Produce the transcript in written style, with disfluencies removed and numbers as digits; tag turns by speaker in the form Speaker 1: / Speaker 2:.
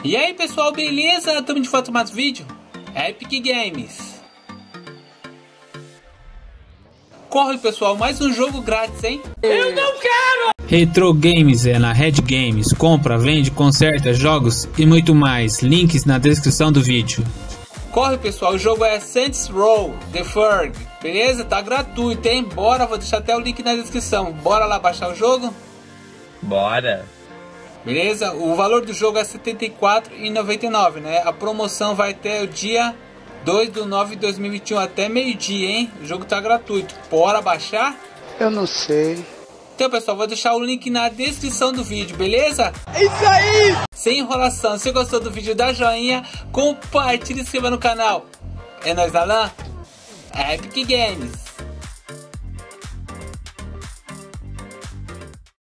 Speaker 1: E aí pessoal, beleza? Estamos de volta com mais vídeo. Epic Games. Corre pessoal, mais um jogo grátis, hein? Eu não quero! Retro Games é na Red Games. Compra, vende, conserta, jogos e muito mais. Links na descrição do vídeo. Corre pessoal, o jogo é Saints Row The Third. Beleza? Tá gratuito, hein? Bora, vou deixar até o link na descrição. Bora lá baixar o jogo?
Speaker 2: Bora!
Speaker 1: Beleza? O valor do jogo é R$ 74,99, né? A promoção vai até o dia 2/9/2021 até meio-dia, hein? O jogo tá gratuito. Bora baixar?
Speaker 3: Eu não sei.
Speaker 1: Então, pessoal, vou deixar o link na descrição do vídeo, beleza?
Speaker 3: É isso aí!
Speaker 1: Sem enrolação, se gostou do vídeo, dá joinha, compartilha e se inscreva no canal. É nóis, Alan. Epic Games.